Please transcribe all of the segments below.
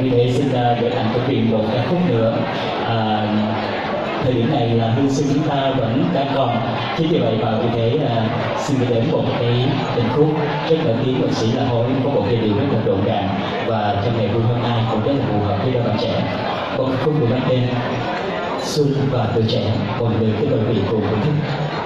Vì thế xin gửi tặng câu chuyện một ca khúc nữa. Thời điểm này là hương sư chúng ta vẫn đang còn, chính vì vậy và vì thế xin gửi đến một cái tình khúc rất nổi tiếng của sĩ La Hối, có một giai điệu rất là rộn ràng và trong ngày vui hôm nay cũng rất là phù hợp với đôi bạn trẻ. Một khúc được mang tên Xuân và Tuổi Trẻ, một người cái đội vị cùng thưởng thức.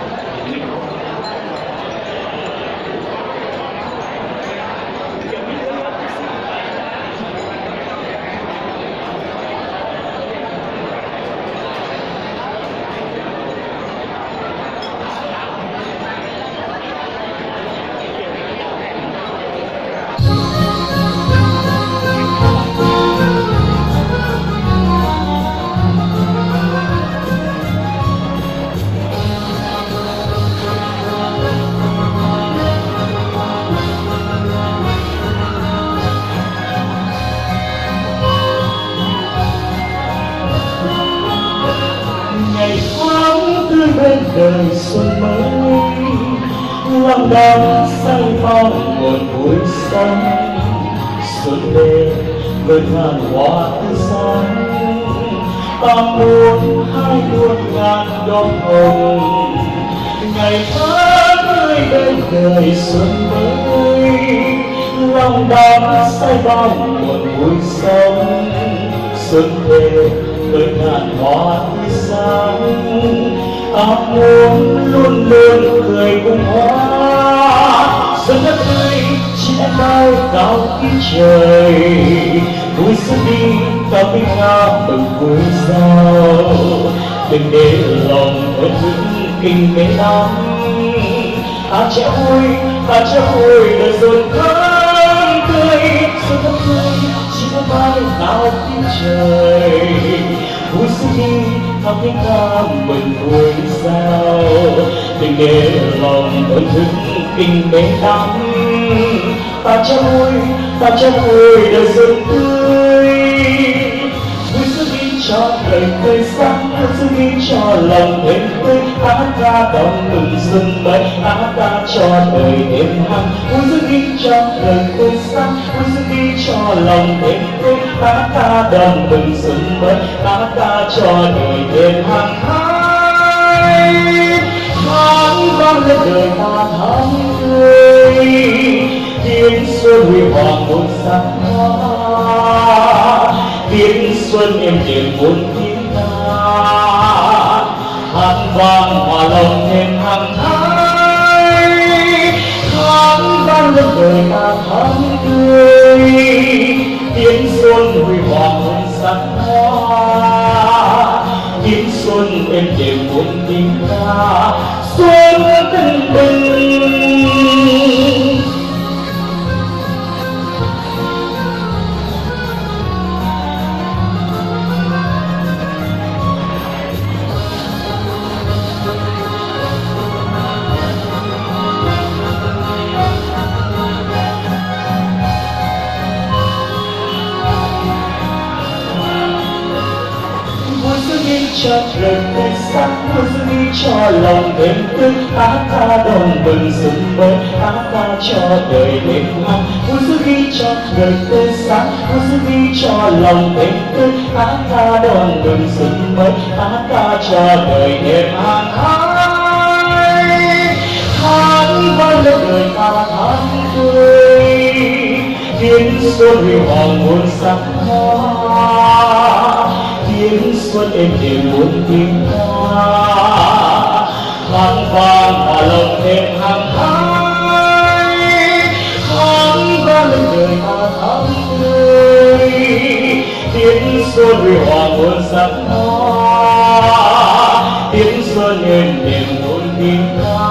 Bên đời xuân mới lòng đắm say mong một buổi sáng xuân đến với ngàn hoa tươi sáng, ta muốn hai muôn ngàn đóa hồng ngày tháng tươi bên đời xuân mới lòng đắm say mong một buổi sống xuân đến với ngàn hoa tươi sáng, ta muốn luôn luôn cười cùng hoa xuân đất tươi chỉ em bay cao khí trời vui xuân đi ta với nhau mừng vui sao đừng để lòng ớt hững kinh mê lắm ta trẻ vui đời xuân thắm tươi xuân đất tươi chỉ em bay cao khí trời vui xuân đi ta với nhau mừng vui sao đừng để lòng ớt hững kinh mê lắm ta cho vui đời xuân tươi vui xuân đi cho đời tươi sáng vui xuân đi cho lòng thêm tươi hát ca đón mừng xuân mới hát ca cho đời thêm hăng vui xuân đi cho đời tươi sáng vui xuân đi cho lòng thêm tươi hát ca đón mừng xuân mới hát ca cho đời thêm hăng tháng vang lên đời ta thắm tươi tiếng xuân huy hoàng muôn sắc hoa tiếng xuân êm đềm muôn tiếng ca hát vang hòa lòng thêm hàng tháng vang lên đời ta thắm tươi tiếng xuân huy hoàng muôn sắc hoa tiếng xuân êm đềm muôn tiếng ca xuân tưng bừng. Cho trời tươi sáng vui xuân đi cho lòng thêm tươi hát ca đón mừng xuân mới hát ca cho đời thêm hăng vui xuân đi cho trời tươi sáng vui xuân đi cho lòng thêm tươi hát ca đón mừng xuân mới hát ca cho đời thêm hăng tháng vang lên đời ta thắm tươi tiếng xuân huy hoàng muôn sắc hoa tiếng xuân êm đềm muôn tiếng ca hát vang hòa lòng thêm hàng tháng vang lên đời ta thắm tươi tiếng xuân huy hoàng muôn sắc hoa tiếng xuân êm đềm muôn tiếng ca